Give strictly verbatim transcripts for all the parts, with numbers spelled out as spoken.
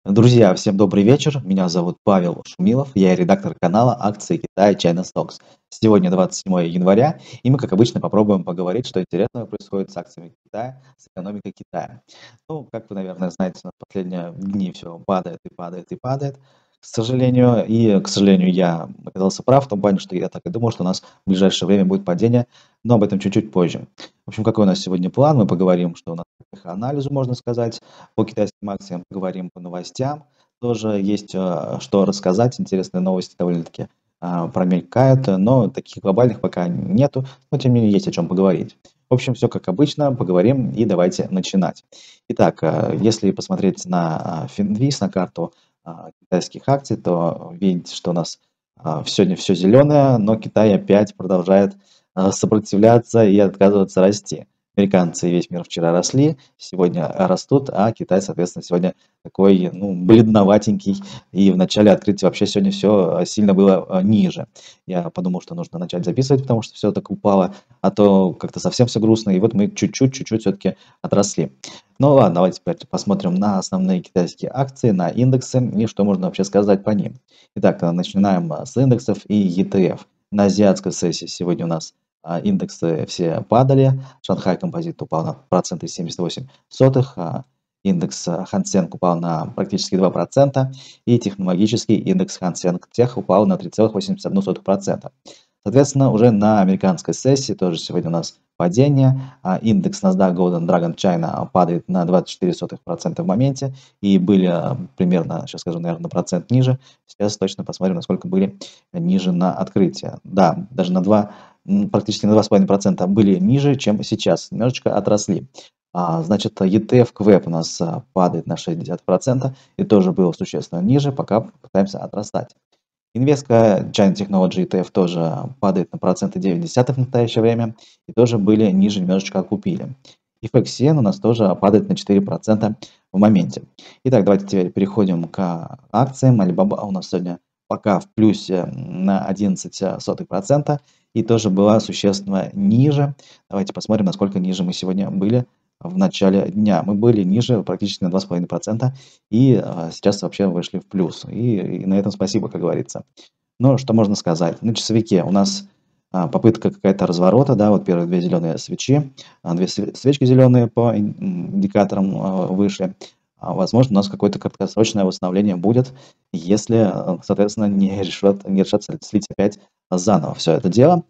Друзья, всем добрый вечер. Меня зовут Павел Шумилов. Я редактор канала акции Китая China Stocks. Сегодня двадцать седьмое января, и мы, как обычно, попробуем поговорить, что интересного происходит с акциями Китая, с экономикой Китая. Ну, как вы, наверное, знаете, на последние дни все падает и падает и падает, к сожалению. И, к сожалению, я оказался прав в том плане, что я так и думал, что у нас в ближайшее время будет падение, но об этом чуть-чуть позже. В общем, какой у нас сегодня план? Мы поговорим, что у нас по анализу, можно сказать, по китайским акциям, поговорим по новостям. Тоже есть э, что рассказать. Интересные новости довольно-таки а, промелькают, но таких глобальных пока нету. Но тем не менее есть о чем поговорить. В общем, все как обычно. Поговорим и давайте начинать. Итак, э, если посмотреть на а, Финвиз, на карту а, китайских акций, то видите, что у нас а, сегодня все зеленое, но Китай опять продолжает а, сопротивляться и отказываться расти. Американцы и весь мир вчера росли, сегодня растут, а Китай, соответственно, сегодня такой, ну, бледноватенький. И в начале открытия вообще сегодня все сильно было а, ниже. Я подумал, что нужно начать записывать, потому что все так упало, а то как-то совсем все грустно. И вот мы чуть-чуть, чуть-чуть все-таки отросли. Ну ладно, давайте теперь посмотрим на основные китайские акции, на индексы и что можно вообще сказать по ним. Итак, а, начинаем а, с индексов и и ти эф. На азиатской сессии сегодня у нас а, индексы все падали. Шанхай Композит упал на процент и семьдесят восемь сотых, а индекс а, Хан Сенг упал на практически два процента, и технологический индекс Хан Сенг Тех упал на три целых восемьдесят одну сотую процента. Соответственно, уже на американской сессии тоже сегодня у нас падение. А индекс NASDAQ Golden Dragon China падает на двадцать четыре сотых процента в моменте, и были а, примерно, сейчас скажу, наверное, на процент ниже. Сейчас точно посмотрим, насколько были ниже на открытие. Да, даже на два м, практически на два с половиной процента были ниже, чем сейчас, немножечко отросли. А, значит, и ти эф Квэп у нас а, падает на шестьдесят процентов и тоже был существенно ниже, пока пытаемся отрастать. Инвестка China Technology и ти эф тоже падает на процент и девять десятых в настоящее время и тоже были ниже, немножечко купили. И эф икс эн у нас тоже падает на четыре процента в моменте. Итак, давайте теперь переходим к акциям. Alibaba у нас сегодня пока в плюсе на одиннадцать сотых процента и тоже была существенно ниже. Давайте посмотрим, насколько ниже мы сегодня были в начале дня. Мы были ниже практически на два с половиной процента и а, сейчас вообще вышли в плюс. И, и на этом спасибо, как говорится. Ну, что можно сказать? На часовике у нас а, попытка какая-то разворота, да, вот первые две зеленые свечи, а, две све- свечки зеленые по ин- индикаторам а, вышли. А, возможно, у нас какое-то краткосрочное восстановление будет, если, а, соответственно, не решат, не решат слить опять заново все это дело.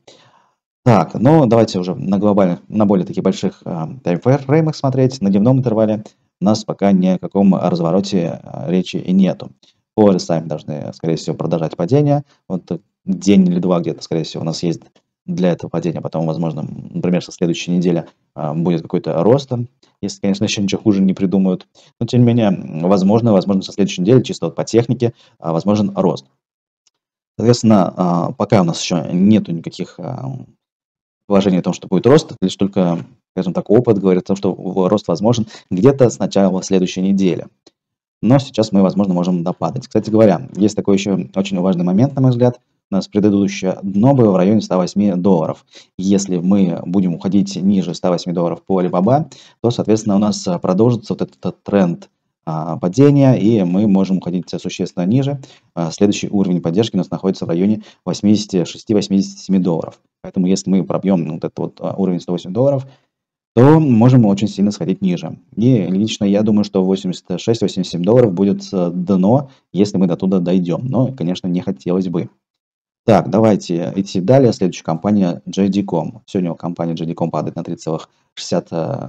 Так, ну давайте уже на глобальных, на более таких больших а, таймфреймах смотреть. На дневном интервале у нас пока ни о каком развороте а, речи и нету. По эр эс ай должны, скорее всего, продолжать падение. Вот э, день или два где-то, скорее всего, у нас есть для этого падения. Потом, возможно, м, например, со следующей недели а, будет какой-то рост, если, конечно, еще ничего хуже не придумают. Но, тем не менее, м, возможно, возможно, со следующей недели, чисто вот по технике, а, возможен рост. Соответственно, а, пока у нас еще нету никаких а, положение о том, что будет рост, лишь только, скажем так, опыт говорит о том, что в- рост возможен где-то с начала следующей недели. Но сейчас мы, возможно, можем допадать. Кстати говоря, есть такой еще очень важный момент, на мой взгляд. У нас предыдущее дно было в районе ста восьми долларов. Если мы будем уходить ниже ста восьми долларов по Alibaba, то, соответственно, у нас а, продолжится вот этот тренд а, падения, и мы можем уходить существенно ниже. А, Следующий уровень поддержки у нас находится в районе восьмидесяти шести восьмидесяти семи долларов. Поэтому если мы пробьем вот этот вот а, уровень сто восемь долларов, то можем очень сильно сходить ниже. И лично я думаю, что восемьдесят шесть восемьдесят семь долларов будет э, дно, если мы до туда дойдем. Но, конечно, не хотелось бы. Так, давайте идти далее. Следующая компания джей ди ком. Сегодня компания джей ди ком падает на три целых шестьдесят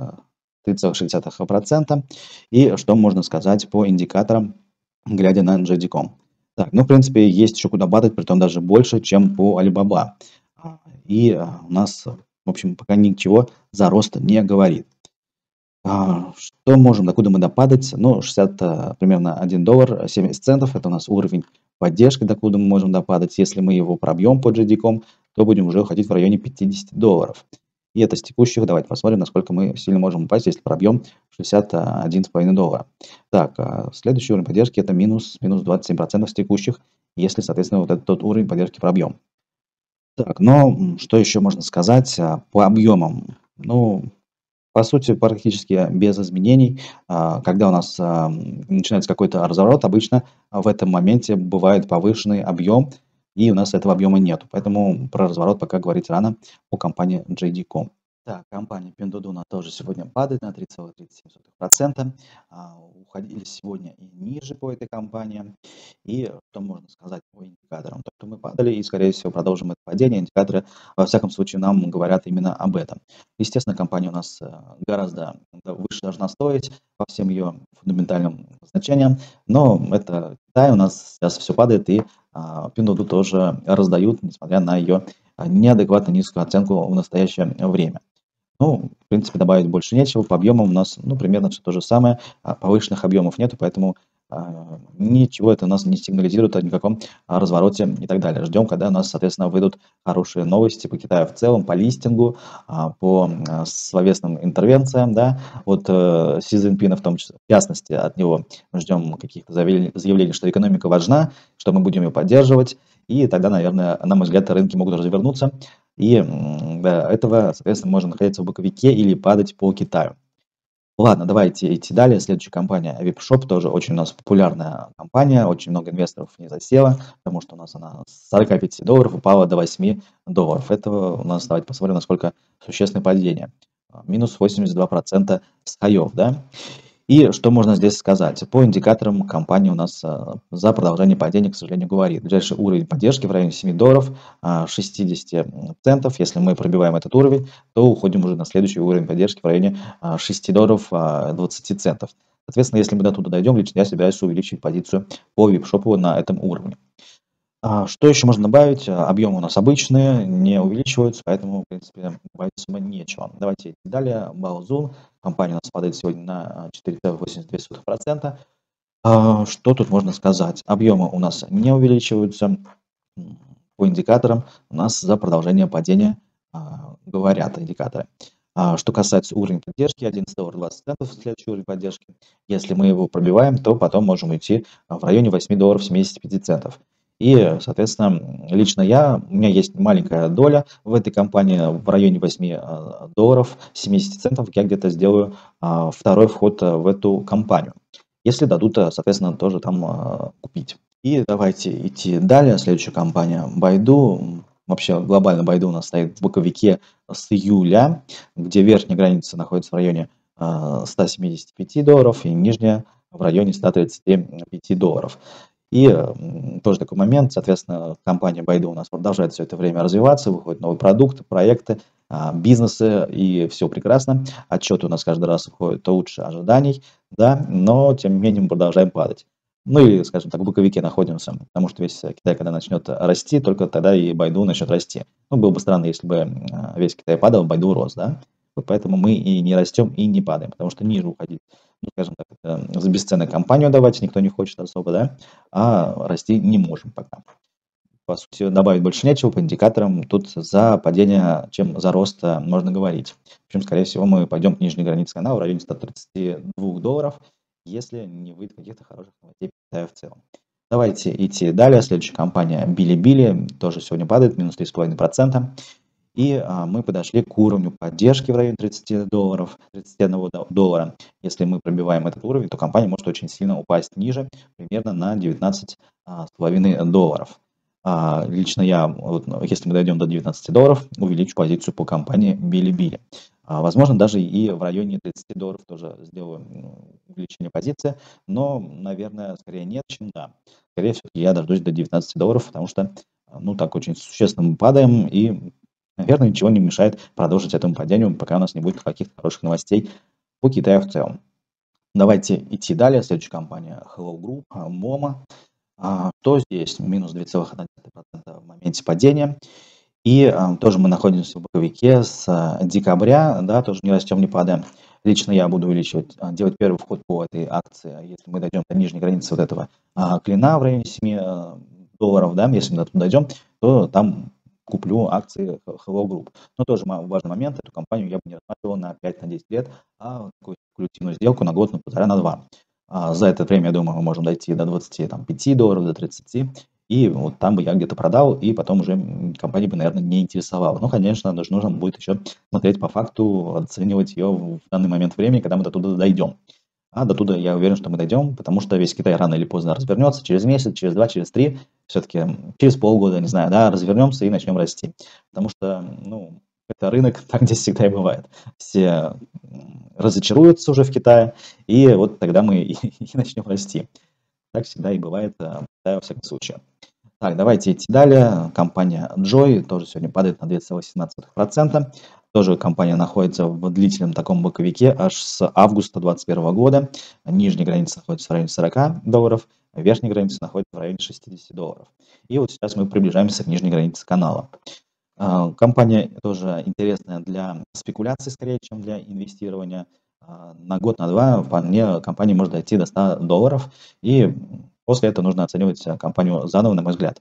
процента. И что можно сказать по индикаторам, глядя на джей ди ком? Так, ну, в принципе, есть еще куда падать, притом даже больше, чем по Alibaba. А, И а, у нас, в общем, пока ничего за рост не говорит. А, Что можем, докуда мы допадать? Ну, шестьдесят, а, примерно один доллар семьдесят центов. Это у нас уровень поддержки, докуда мы можем допадать. Если мы его пробьем по джей ди ком, то будем уже уходить в районе пятидесяти долларов. И это с текущих. Давайте посмотрим, насколько мы сильно можем упасть, если пробьем шестьдесят один с половиной доллара. Так, а, следующий уровень поддержки это минус, минус двадцать семь процентов с текущих, если, соответственно, вот этот тот уровень поддержки пробьем. Так, но м, что еще можно сказать а, по объемам? Ну, По сути, практически без изменений. А, Когда у нас а, м, начинается какой-то разворот, обычно а, в этом моменте бывает повышенный объем, и у нас этого объема нету. Поэтому про разворот пока говорить рано по компании джей ди ком. Так, компания Pinduoduo тоже сегодня падает на три целых тридцать семь сотых процента. А, Уходили сегодня и ниже по этой компании. И что можно сказать по индикаторам? То, что мы падали и, скорее всего, продолжим это падение. Индикаторы, во всяком случае, нам говорят именно об этом. Естественно, компания у нас э, гораздо да, выше должна стоить по всем ее фундаментальным значениям, но это Китай, у нас сейчас все падает, и а, Pinduoduo тоже раздают, несмотря на ее а, неадекватно низкую оценку в настоящее время. Ну, в принципе, добавить больше нечего. По объемам у нас, ну, примерно все то же самое. А, повышенных объемов нету, поэтому а, ничего это у нас не сигнализирует о никаком а, развороте и так далее. Ждем, когда у нас, соответственно, выйдут хорошие новости по Китаю в целом, по листингу, а, по а, словесным интервенциям, да, от э, Си Цзиньпина в том числе, в частности, от него ждем каких-то заявлений, заявлений, что экономика важна, что мы будем ее поддерживать, и тогда, наверное, на мой взгляд, рынки могут развернуться, и м, до этого, соответственно, можно находиться в боковике или падать по Китаю. Ладно, давайте идти далее. Следующая компания VipShop, тоже очень у нас популярная компания, очень много инвесторов в ней засело, потому что у нас она с сорока пяти долларов упала до восьми долларов. Это у нас, давайте посмотрим, насколько существенное падение. А, Минус восемьдесят два процента с хаев, да? И что можно здесь сказать? По индикаторам компания у нас а, за продолжение падения, к сожалению, говорит. Ближайший уровень поддержки в районе семи долларов, а, шестьдесят центов. Если мы пробиваем этот уровень, то уходим уже на следующий уровень поддержки в районе а, шести долларов а, двадцати центов. Соответственно, если мы до туда дойдем, лично я собираюсь увеличить позицию по вип-шопу на этом уровне. А, Что еще можно добавить? А, Объемы у нас обычные, не увеличиваются, поэтому, в принципе, добавить особо нечего. Давайте идти далее. Baozun. Компания у нас падает сегодня на четыре целых восемьдесят две сотых процента. А, Что тут можно сказать? Объемы у нас не увеличиваются. М, По индикаторам у нас за продолжение падения а, говорят индикаторы. А, Что касается уровня поддержки, одиннадцать долларов двадцать центов, следующий уровень поддержки. Если мы его пробиваем, то потом можем уйти а, в районе восьми долларов семидесяти пяти центов. И, соответственно, лично я, у меня есть маленькая доля в этой компании в районе восьми а, долларов семидесяти центов. Я где-то сделаю а, второй вход а, в эту компанию, если дадут, а, соответственно, тоже там а, купить. И давайте идти далее. Следующая компания Baidu. Вообще глобально Baidu у нас стоит в боковике с июля, где верхняя граница находится в районе а, ста семидесяти пяти долларов и нижняя в районе ста тридцати пяти долларов. И м, тоже такой момент, соответственно, компания Baidu у нас продолжает все это время развиваться, выходят новые продукты, проекты, а, бизнесы, и все прекрасно. Отчеты у нас каждый раз выходят лучше ожиданий, да, но тем не менее мы продолжаем падать. Ну и, скажем так, в боковике находимся, потому что весь Китай, когда начнет расти, только тогда и Baidu начнет расти. Ну, было бы странно, если бы м, весь Китай падал, Baidu рос, да. Вот поэтому мы и не растем, и не падаем, потому что ниже уходить, ну, скажем так, это за бесценок компанию давать никто не хочет особо, да, а расти не можем пока. По сути, добавить больше нечего по индикаторам. Тут за падение, чем за рост э, можно говорить. Причем, скорее всего, мы пойдем к нижней границе канала в районе ста тридцати двух долларов, если не выйдет каких-то хороших новостей по Китаю в целом. Давайте идти далее. Следующая компания Bilibili тоже сегодня падает, минус три целых пять десятых процента. И а, мы подошли к уровню поддержки в районе тридцати долларов, тридцати одного до- доллара. Если мы пробиваем этот уровень, то компания может очень сильно упасть ниже, примерно на девятнадцать а, с половиной долларов. А, лично я, вот, ну, если мы дойдем до девятнадцати долларов, увеличу позицию по компании Bilibili. А, возможно, даже и в районе тридцати долларов тоже сделаю м, увеличение позиции, но, наверное, скорее нет, чем да. Скорее всего, я дождусь до девятнадцати долларов, потому что, а, ну, так очень существенно мы падаем, и наверное, ничего не мешает продолжить этому падению, пока у нас не будет каких-то хороших новостей по Китаю в целом. Давайте идти далее. Следующая компания Hello Group, а, момо. А, Что здесь? Минус два целых одна десятая процента в моменте падения. И а, тоже мы находимся в боковике с а, декабря, да, тоже не растем, не падаем. Лично я буду увеличивать, а, делать первый вход по этой акции, если мы дойдем до нижней границы вот этого а, клина в районе семи а, долларов, да, если мы до туда дойдем, то там куплю акции Hello Group. Но тоже ма- важный момент, эту компанию я бы не рассматривал на пять-десять лет, а такую спекулятивную сделку на год, на полтора, на два. А, За это время, я думаю, мы можем дойти до двадцати там, пяти долларов, до тридцати. И вот там бы я где-то продал, и потом уже компания бы, наверное, не интересовала. Но, конечно, даже нужно будет еще смотреть по факту, оценивать ее в данный момент времени, когда мы до туда дойдем. А до туда я уверен, что мы дойдем, потому что весь Китай рано или поздно развернется, через месяц, через два, через три, все-таки через полгода, не знаю, да, развернемся и начнем расти. Потому что, ну, это рынок, так здесь всегда и бывает. Все разочаруются уже в Китае, и вот тогда мы и, и начнем расти. Так всегда и бывает, во всяком случае. Так, давайте идти далее. Компания Joy тоже сегодня падает на две целых семнадцать сотых процента. Тоже компания находится в длительном таком боковике аж с августа две тысячи двадцать первого года. Нижняя граница находится в районе сорока долларов, а верхняя граница находится в районе шестидесяти долларов. И вот сейчас мы приближаемся к нижней границе канала. Компания тоже интересная для спекуляций, скорее, чем для инвестирования. На год, на два вполне компания может дойти до ста долларов, и после этого нужно оценивать компанию заново, на мой взгляд.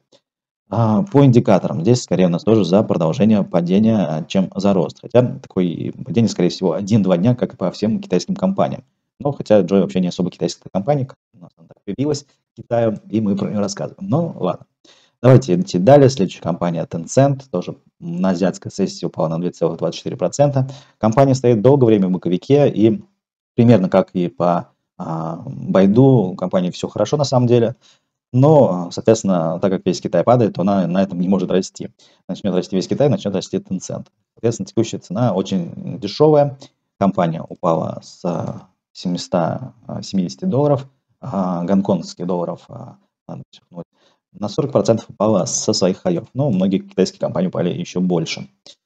По индикаторам здесь скорее у нас тоже за продолжение падения, чем за рост. Хотя такое падение, скорее всего, один-два дня, как и по всем китайским компаниям. Но хотя Joy вообще не особо китайская компания, у нас она так появилась в Китае, и мы про нее рассказываем. Ну ладно. Давайте идти далее. Следующая компания Tencent, тоже на азиатской сессии упала на две целых двадцать четыре сотых процента. Компания стоит долгое время в боковике, и примерно как и по а, Байду, у компании все хорошо на самом деле. Но, соответственно, так как весь Китай падает, то она на этом не может расти. Начнет расти весь Китай, начнет расти Tencent. Соответственно, текущая цена очень дешевая. Компания упала с семисот семидесяти долларов, а гонконгских долларов надо подчеркнуть, на сорок процентов упала со своих хаев. Но многие китайские компании упали еще больше.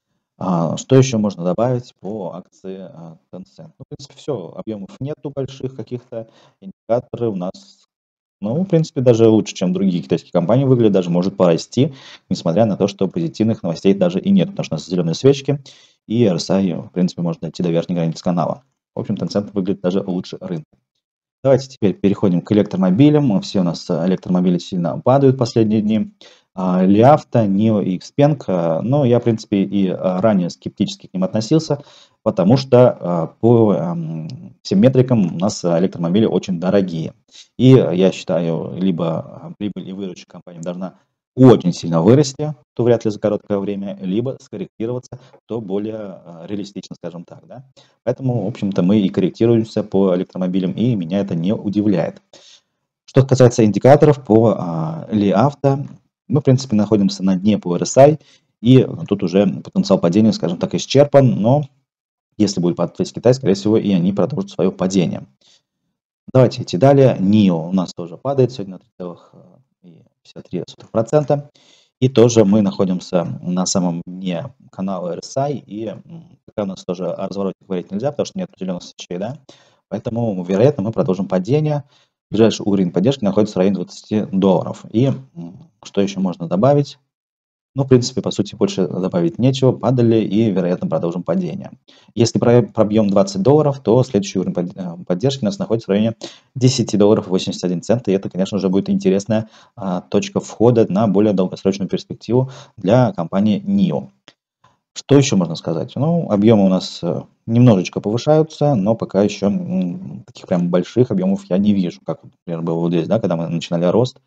А, что еще можно добавить по акции а, Tencent? Ну, в принципе, все. Объемов нету больших каких-то. Индикаторы у нас, ну, в принципе, даже лучше, чем другие китайские компании выглядят. Даже может порасти, несмотря на то, что позитивных новостей даже и нет. Потому что у нас зеленые свечки, и эр эс ай, в принципе, может дойти до верхней границы канала. В общем, Tencent выглядит даже лучше рынка. Давайте теперь переходим к электромобилям. Все у нас электромобили сильно падают в последние дни. Ли Авто, нио и Xpeng. Но я, в принципе, и ранее скептически к ним относился, потому что по всем метрикам у нас электромобили очень дорогие. И я считаю, либо прибыль и выручка компании должна очень сильно вырасти, то вряд ли за короткое время, либо скорректироваться, то более реалистично, скажем так, да. Поэтому, в общем-то, мы и корректируемся по электромобилям, и меня это не удивляет. Что касается индикаторов по Ли Авто, мы, в принципе, находимся на дне по эр эс ай, и тут уже потенциал падения, скажем так, исчерпан, но если будет падать весь Китай, скорее всего, и они продолжат свое падение. Давайте идти далее. нио у нас тоже падает сегодня на три целых пятьдесят три сотых процента. И тоже мы находимся на самом дне канала эр эс ай, и пока у нас тоже о развороте говорить нельзя, потому что нет определенных свечей, да. Поэтому, вероятно, мы продолжим падение. Ближайший уровень поддержки находится в районе двадцати долларов. И что еще можно добавить? Ну, в принципе, по сути, больше добавить нечего. Падали и, вероятно, продолжим падение. Если пробьем двадцать долларов, то следующий уровень поддержки у нас находится в районе десяти долларов восемьдесят один цент. И это, конечно же, будет интересная а, точка входа на более долгосрочную перспективу для компании нио. Что еще можно сказать? Ну, объемы у нас немножечко повышаются, но пока еще таких прям больших объемов я не вижу, как, например, было вот здесь, да, когда мы начинали рост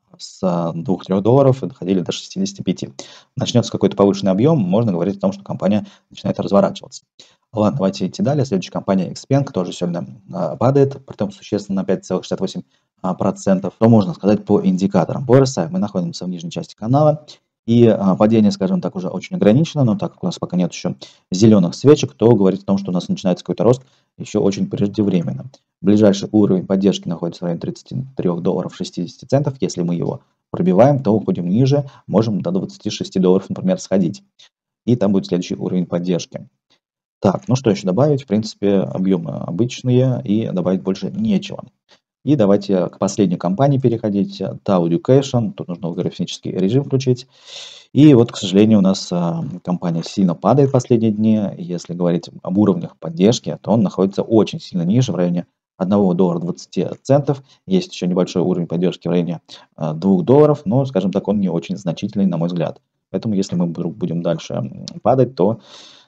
с двух-трёх долларов и доходили до шестидесяти пяти. Начнется какой-то повышенный объем, можно говорить о том, что компания начинает разворачиваться. Ладно, давайте идти далее. Следующая компания Xpeng тоже сегодня а, падает, притом существенно на пять целых шестьдесят восемь сотых процента. Что можно сказать по индикаторам? По эр эс ай мы находимся в нижней части канала, и а, падение, скажем так, уже очень ограничено, но так как у нас пока нет еще зеленых свечек, то говорит о том, что у нас начинается какой-то рост еще очень преждевременно. Ближайший уровень поддержки находится в районе тридцати трёх долларов шестидесяти центов. Если мы его пробиваем, то уходим ниже, можем до двадцати шести долларов, например, сходить. И там будет следующий уровень поддержки. Так, ну что еще добавить? В принципе, объемы обычные, и добавить больше нечего. И давайте к последней компании переходить. Tao Education. Тут нужно логарифмический режим включить. И вот, к сожалению, у нас а, компания сильно падает в последние дни. Если говорить об уровнях поддержки, то он находится очень сильно ниже, в районе одного доллара двадцати центов. Есть еще небольшой уровень поддержки в районе а, двух долларов, но, скажем так, он не очень значительный, на мой взгляд. Поэтому, если мы вдруг будем дальше падать, то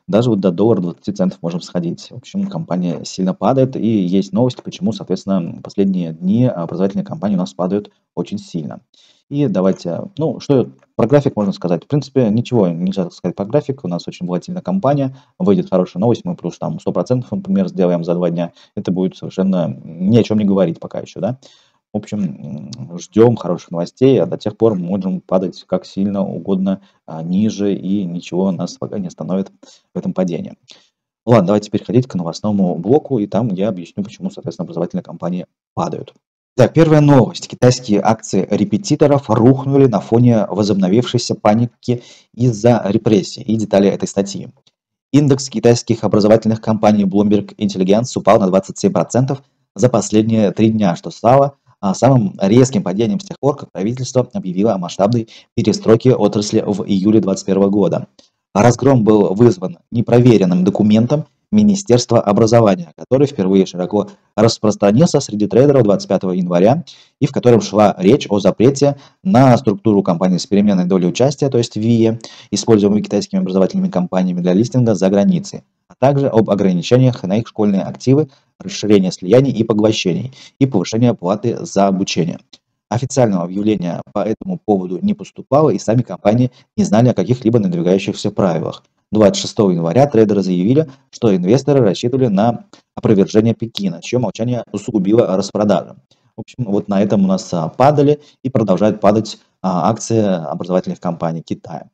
даже вот до доллара двадцати центов можем сходить. В общем, компания сильно падает, и есть новости, почему, соответственно, последние дни образовательные компании у нас падают очень сильно. И давайте, ну, что про график можно сказать? В принципе, ничего нельзя сказать про график. У нас очень волатильная компания. Выйдет хорошая новость, мы плюс там сто процентов, например, сделаем за два дня. Это будет совершенно ни о чем не говорить пока еще, да. В общем, ждем хороших новостей, а до тех пор можем падать как сильно угодно а, ниже, и ничего нас пока не остановит в этом падении. Ладно, давайте переходить к новостному блоку, и там я объясню, почему, соответственно, образовательные компании падают. Так, первая новость. Китайские акции репетиторов рухнули на фоне возобновившейся паники из-за репрессий. И детали этой статьи. Индекс китайских образовательных компаний Bloomberg Intelligence упал на двадцать семь процентов за последние три дня, что стало а, самым резким падением с тех пор, как правительство объявило о масштабной перестройке отрасли в июле две тысячи двадцать первого года. Разгром был вызван непроверенным документом Министерства образования, который впервые широко распространился среди трейдеров двадцать пятого января, и в котором шла речь о запрете на структуру компании с переменной долей участия, то есть ВИЭ, используемой китайскими образовательными компаниями для листинга за границей, а также об ограничениях на их школьные активы, расширение слияний и поглощений и повышение платы за обучение. Официального объявления по этому поводу не поступало, и сами компании не знали о каких-либо надвигающихся правилах. двадцать шестого января трейдеры заявили, что инвесторы рассчитывали на опровержение Пекина, чье молчание усугубило распродажи. В общем, вот на этом у нас а, падали и продолжают падать а, акции образовательных компаний Китая.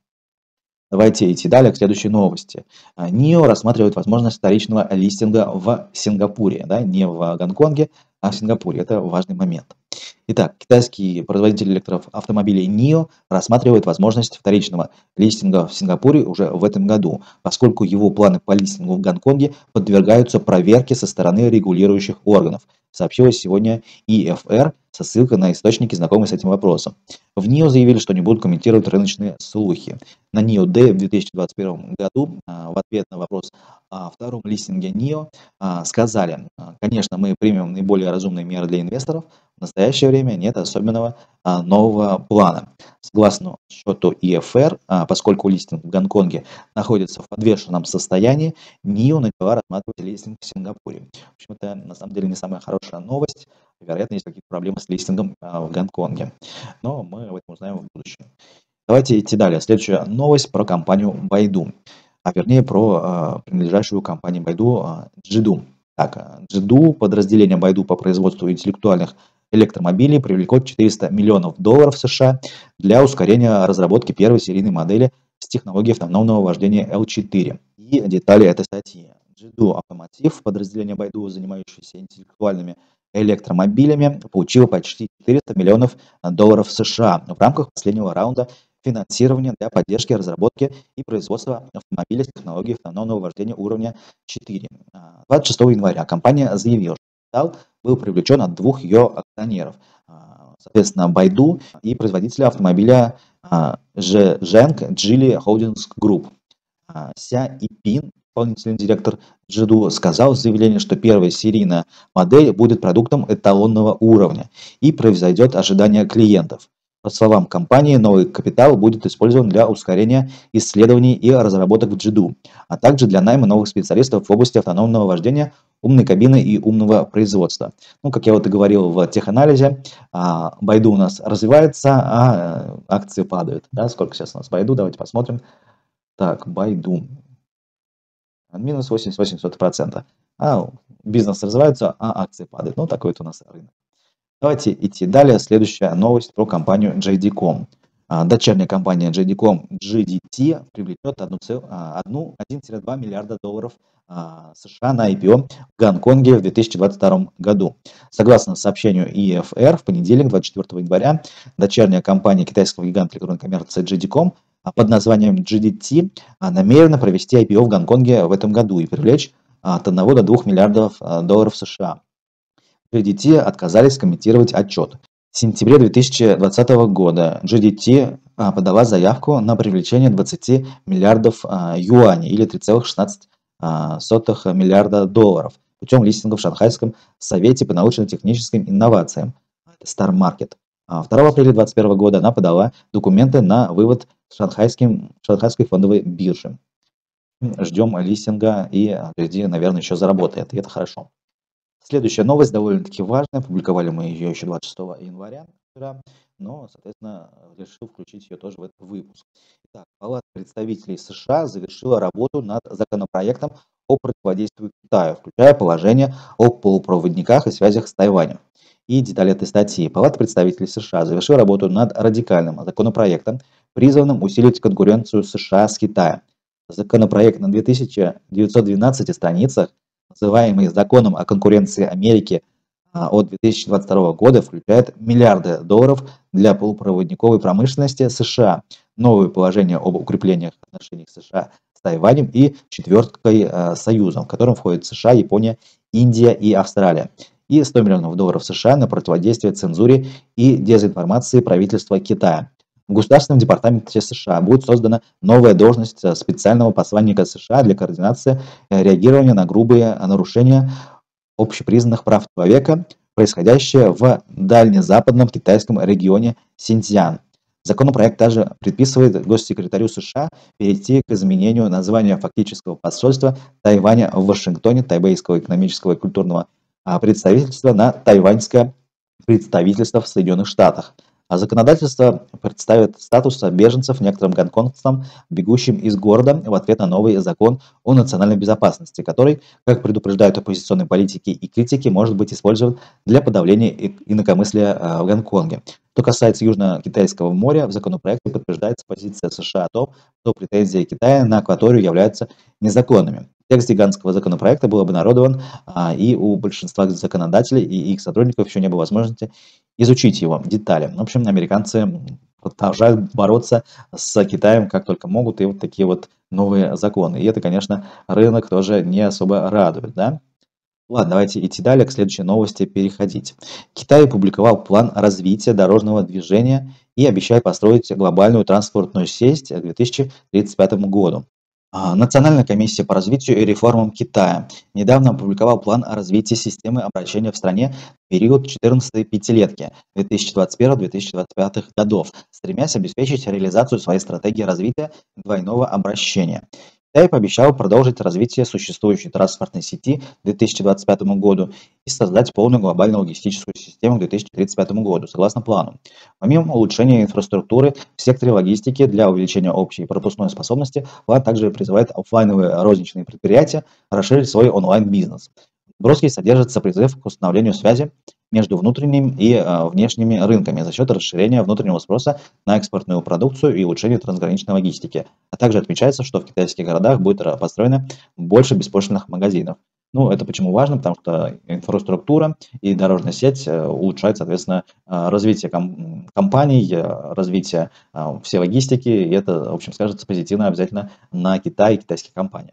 Давайте идти далее к следующей новости. нио рассматривает возможность вторичного листинга в Сингапуре, да, не в Гонконге, а в Сингапуре. Это важный момент. Итак, китайский производитель электроавтомобилей нио рассматривает возможность вторичного листинга в Сингапуре уже в этом году, поскольку его планы по листингу в Гонконге подвергаются проверке со стороны регулирующих органов, сообщила сегодня и эф эр со ссылкой на источники, знакомые с этим вопросом. В нио заявили, что не будут комментировать рыночные слухи. На нио Day в две тысячи двадцать первом году в ответ на вопрос о втором листинге нио сказали: конечно, мы примем наиболее разумные меры для инвесторов, в настоящее время нет особенного а, нового плана. Согласно счету и эф эр, а, поскольку листинг в Гонконге находится в подвешенном состоянии, нио начала рассматривать листинг в Сингапуре. В общем, это на самом деле не самая хорошая новость. Вероятно, есть какие-то проблемы с листингом а, в Гонконге. Но мы об этом узнаем в будущем. Давайте идти далее. Следующая новость про компанию Baidu, а вернее про а, принадлежащую компании Baidu а, Jidu. Так, Jidu, подразделение Baidu по производству интеллектуальных электромобилей, привлекут четыреста миллионов долларов США для ускорения разработки первой серийной модели с технологией автономного вождения эл четыре. И детали этой статьи. Jidu Automotive, подразделение Baidu, занимающееся интеллектуальными электромобилями, получило почти четыреста миллионов долларов США в рамках последнего раунда финансирования для поддержки разработки и производства автомобилей с технологией автономного вождения уровня четыре. двадцать шестого января компания заявила, что капитал был привлечен от двух ее акционеров, соответственно, Baidu и производителя автомобиля Zheng Geely Holdings Group. Ся Ипин, исполнительный директор Jidu, сказал в заявлении, что первая серийная модель будет продуктом эталонного уровня и превзойдет ожидания клиентов. По словам компании, новый капитал будет использован для ускорения исследований и разработок в Jidu, а также для найма новых специалистов в области автономного вождения, умной кабины и умного производства. Ну, как я вот и говорил в теханализе, Baidu у нас развивается, а акции падают. Да? Сколько сейчас у нас Baidu? Давайте посмотрим. Так, Baidu. Минус восемьдесят восемь процентов. А бизнес развивается, а акции падают. Ну, такой вот у нас рынок. Давайте идти далее. Следующая новость про компанию джей ди ком. Дочерняя компания джей ди ком джи ди ти привлечет один-два миллиарда долларов США на ай пи о в Гонконге в две тысячи двадцать втором году. Согласно сообщению и эф эр, в понедельник, двадцать четвёртого января, дочерняя компания китайского гиганта электронной коммерции джей ди ком под названием джи ди ти намерена провести ай пи о в Гонконге в этом году и привлечь от одного до двух миллиардов долларов США. джи ди ти отказались комментировать отчет. В сентябре две тысячи двадцатого года джи ди ти подала заявку на привлечение двадцати миллиардов юаней или три целых шестнадцать сотых миллиарда долларов путем листинга в Шанхайском совете по научно-техническим инновациям, Star Market. второго апреля две тысячи двадцать первого года она подала документы на вывод с Шанхайской фондовой биржи. ждем листинга и впереди, наверное, еще заработает, и это хорошо. Следующая новость довольно-таки важная. Публиковали мы ее еще двадцать шестого января вчера, но, соответственно, решил включить ее тоже в этот выпуск. Итак, Палата представителей США завершила работу над законопроектом о противодействии Китаю, включая положение о полупроводниках и связях с Тайванем. И детали этой статьи. Палата представителей США завершила работу над радикальным законопроектом, призванным усилить конкуренцию США с Китаем. Законопроект на две тысячи девятьсот двенадцати страницах, называемый Законом о конкуренции Америки а, от две тысячи двадцать второго года, включает миллиарды долларов для полупроводниковой промышленности США, новые положения об укреплениях отношений США с Тайванем и четверткой а, союзом, в котором входят США, Япония, Индия и Австралия, и сто миллионов долларов США на противодействие цензуре и дезинформации правительства Китая. В Государственном департаменте США будет создана новая должность специального посланника США для координации реагирования на грубые нарушения общепризнанных прав человека, происходящие в дальнезападном китайском регионе Синьцзян. Законопроект также предписывает госсекретарю США перейти к изменению названия фактического посольства Тайваня в Вашингтоне, Тайбэйского экономического и культурного представительства, на тайваньское представительство в Соединенных Штатах. А законодательство представит статус беженцев некоторым гонконгцам, бегущим из города, в ответ на новый закон о национальной безопасности, который, как предупреждают оппозиционные политики и критики, может быть использован для подавления инакомыслия в Гонконге. Что касается Южно-Китайского моря, в законопроекте подтверждается позиция США о том, что претензии Китая на акваторию являются незаконными. Текст гигантского законопроекта был обнародован, а, и у большинства законодателей и их сотрудников еще не было возможности изучить его детали. В общем, американцы продолжают бороться с Китаем как только могут, и вот такие вот новые законы. И это, конечно, рынок тоже не особо радует, да? Ладно, давайте идти далее, к следующей новости переходить. Китай опубликовал план развития дорожного движения и обещает построить глобальную транспортную сеть к две тысячи тридцать пятому году. А, Национальная комиссия по развитию и реформам Китая недавно опубликовал план о развитии системы обращения в стране в период четырнадцатой пятилетки две тысячи двадцать первого — две тысячи двадцать пятого годов, стремясь обеспечить реализацию своей стратегии развития двойного обращения. Китай пообещал продолжить развитие существующей транспортной сети к две тысячи двадцать пятому году и создать полную глобальную логистическую систему к две тысячи тридцать пятому году, согласно плану. Помимо улучшения инфраструктуры в секторе логистики для увеличения общей пропускной способности, план также призывает офлайновые розничные предприятия расширить свой онлайн-бизнес. В броске содержится призыв к установлению связи между внутренним и э, внешними рынками за счет расширения внутреннего спроса на экспортную продукцию и улучшения трансграничной логистики. А также отмечается, что в китайских городах будет построено больше беспошлинных магазинов. Ну, это почему важно? Потому что инфраструктура и дорожная сеть э, улучшают, соответственно, э, развитие ком- компаний, э, развитие э, всей логистики, и это, в общем, скажется позитивно обязательно на Китай и китайских компаниях.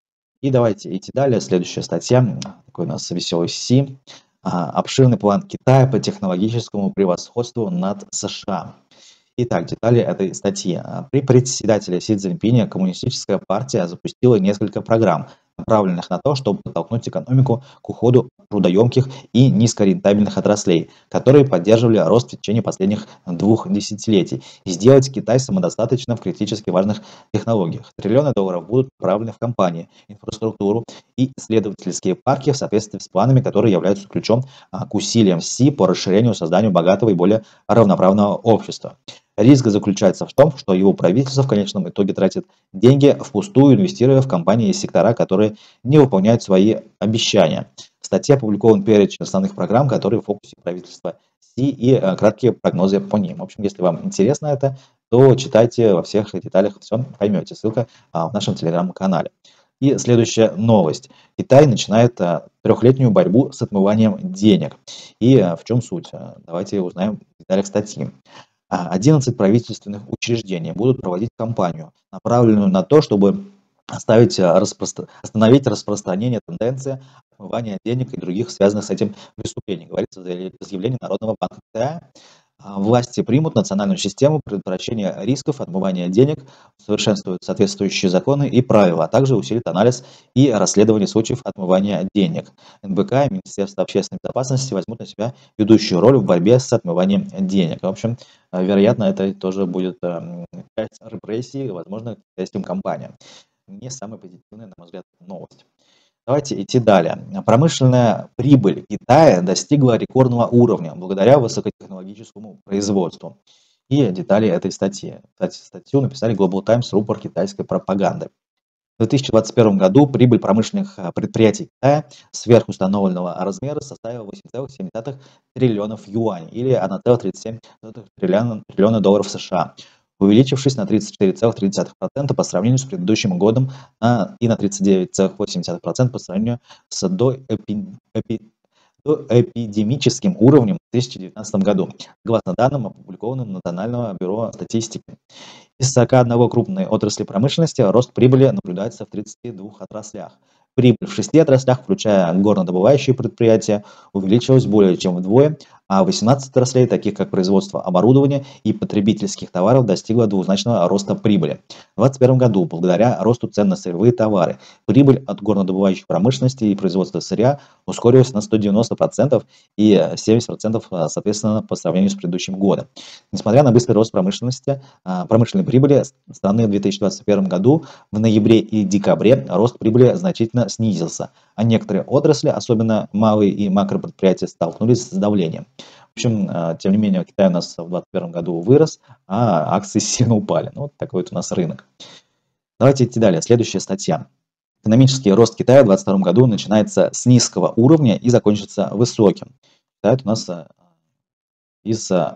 И давайте идти далее. Следующая статья, такой у нас веселый Си. А, Обширный план Китая по технологическому превосходству над США. Итак, детали этой статьи. А, При председателе Си Цзиньпиня Коммунистическая партия запустила несколько программ, направленных на то, чтобы подтолкнуть экономику к уходу от трудоемких и низкорентабельных отраслей, которые поддерживали рост в течение последних двух десятилетий, и сделать Китай самодостаточным в критически важных технологиях. Триллионы долларов будут направлены в компании, инфраструктуру и исследовательские парки в соответствии с планами, которые являются ключом а, к усилиям Си по расширению и созданию богатого и более равноправного общества. Риск заключается в том, что его правительство в конечном итоге тратит деньги впустую, инвестируя в компании и сектора, которые не выполняют свои обещания. В статье опубликован перечень основных программ, которые в фокусе правительства Си, и э, краткие прогнозы по ним. В общем, если вам интересно это, то читайте во всех деталях, все поймете. Ссылка а, в нашем телеграм-канале. И следующая новость. Китай начинает а, трехлетнюю борьбу с отмыванием денег. И а, в чем суть? А, Давайте узнаем в деталях статьи. А, одиннадцать правительственных учреждений будут проводить кампанию, направленную на то, чтобы оставить, а, распростра- остановить распространение тенденции отмывания денег и других связанных с этим преступлений, говорится в заявлении Народного банка Китая. А, Власти примут национальную систему предотвращения рисков отмывания денег, совершенствуют соответствующие законы и правила, а также усилит анализ и расследование случаев отмывания денег. эн бэ ка и Министерство общественной безопасности возьмут на себя ведущую роль в борьбе с отмыванием денег. В общем, э, вероятно, это тоже будет э, часть репрессий, возможно, к китайским компаниям. не самая позитивная, на мой взгляд, новость. Давайте идти далее. Промышленная прибыль Китая достигла рекордного уровня благодаря высокотехнологическому производству. И детали этой статьи. Кстати, статью написали Global Times, рупор китайской пропаганды. В две тысячи двадцать первом году прибыль промышленных а, предприятий Китая сверхустановленного размера составила восемь целых семь десятых триллионов юаней или одна целая тридцать семь сотых триллиона, триллиона долларов США, увеличившись на тридцать четыре целых три десятых процента по сравнению с предыдущим годом а, и на тридцать девять целых восемь десятых процента по сравнению с доэпи- эпи- доэпидемическим уровнем в две тысячи девятнадцатом году, согласно данным, опубликованным Национального бюро статистики. Из сорока одной крупной отрасли промышленности рост прибыли наблюдается в тридцати двух отраслях. Прибыль в шести отраслях, включая горнодобывающие предприятия, увеличилась более чем вдвое, а восемнадцать отраслей, таких как производство оборудования и потребительских товаров, достигла двузначного роста прибыли. В две тысячи двадцать первом году, благодаря росту цен на сырьевые товары, прибыль от горнодобывающих промышленности и производства сырья ускорилась на сто девяносто процентов и семьдесят процентов, соответственно, по сравнению с предыдущим годом. Несмотря на быстрый рост промышленности, а, промышленной прибыли страны в две тысячи двадцать первом году, в ноябре и декабре рост прибыли значительно снизился, а некоторые отрасли, особенно малые и макропредприятия, столкнулись с давлением. В общем, а, тем не менее, Китай у нас в две тысячи двадцать первом году вырос, а акции сильно упали. Ну, вот такой вот у нас рынок. Давайте идти далее. Следующая статья. Экономический рост Китая в две тысячи двадцать втором году начинается с низкого уровня и закончится высоким. Это у нас а, из а,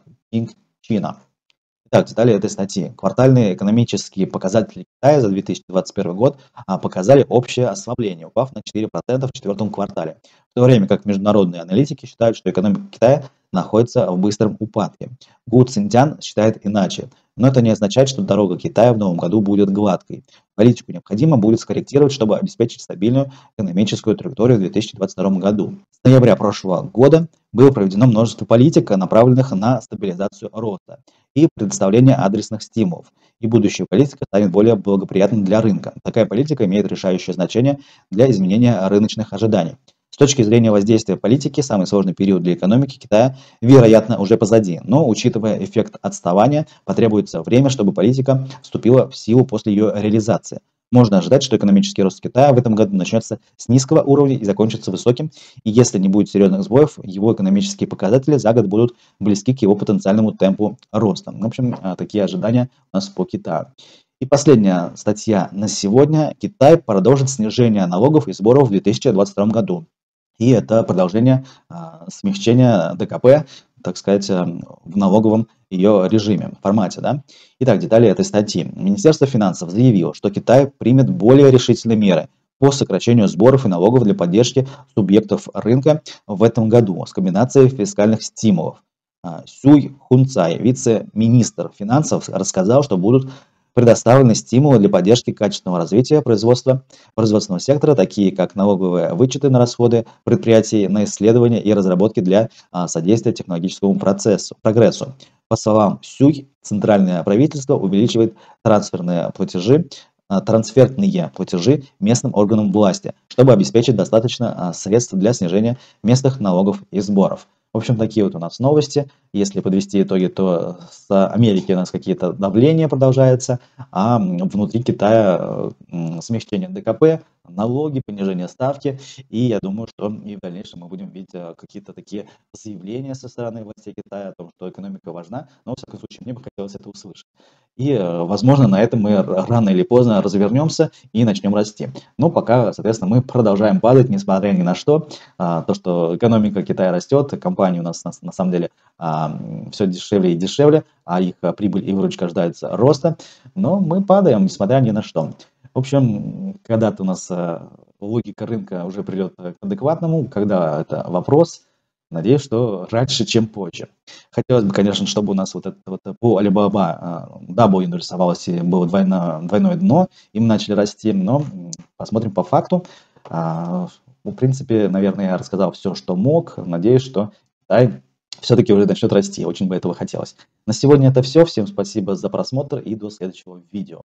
Чина. Итак, детали этой статьи. Квартальные экономические показатели Китая за две тысячи двадцать первый год а, показали общее ослабление, упав на четыре процента в четвертом квартале. В то время как международные аналитики считают, что экономика Китая находится в быстром упадке. Гу Цинтян считает иначе. Но это не означает, что дорога Китая в новом году будет гладкой. Политику необходимо будет скорректировать, чтобы обеспечить стабильную экономическую траекторию в две тысячи двадцать втором году. С ноября прошлого года было проведено множество политик, направленных на стабилизацию роста и предоставление адресных стимулов, и будущая политика станет более благоприятной для рынка. Такая политика имеет решающее значение для изменения рыночных ожиданий. С точки зрения воздействия политики, самый сложный период для экономики Китая, вероятно, уже позади, но, учитывая эффект отставания, потребуется время, чтобы политика вступила в силу после ее реализации. Можно ожидать, что экономический рост Китая в этом году начнется с низкого уровня и закончится высоким, и если не будет серьезных сбоев, его экономические показатели за год будут близки к его потенциальному темпу роста. В общем, такие ожидания у нас по Китаю. И последняя статья на сегодня. Китай продолжит снижение налогов и сборов в две тысячи двадцать втором году. И это продолжение а, смягчения ДКП, так сказать, в налоговом ее режиме, формате. Да? Итак, детали этой статьи. Министерство финансов заявило, что Китай примет более решительные меры по сокращению сборов и налогов для поддержки субъектов рынка в этом году с комбинацией фискальных стимулов. Сюй Хунцай, вице-министр финансов, рассказал, что будут предоставлены стимулы для поддержки качественного развития производства, производственного сектора, такие как налоговые вычеты на расходы предприятий на исследования и разработки для а, содействия технологическому процессу, прогрессу. По словам Сюй, центральное правительство увеличивает трансферные платежи, а, трансфертные платежи местным органам власти, чтобы обеспечить достаточно а, средств для снижения местных налогов и сборов. В общем, такие вот у нас новости. Если подвести итоги, то с Америки у нас какие-то давления продолжаются, а внутри Китая смягчение ДКП, налоги, понижение ставки. И я думаю, что и в дальнейшем мы будем видеть какие-то такие заявления со стороны властей Китая о том, что экономика важна. Но, во всяком случае, мне бы хотелось это услышать. И, возможно, на этом мы рано или поздно развернемся и начнем расти. Но пока, соответственно, мы продолжаем падать, несмотря ни на что. То, что экономика Китая растет, компании у нас на, на самом деле все дешевле и дешевле, а их прибыль и выручка ожидается роста. Но мы падаем, несмотря ни на что. В общем, когда-то у нас логика рынка уже придет к адекватному, когда это вопрос. Надеюсь, что раньше, чем позже. Хотелось бы, конечно, чтобы у нас вот это вот по Alibaba W нарисовалось и было двойное, двойное дно, и мы начали расти, но посмотрим по факту. В принципе, наверное, я рассказал все, что мог. Надеюсь, что Китай все-таки уже начнет расти. Очень бы этого хотелось. На сегодня это все. Всем спасибо за просмотр и до следующего видео.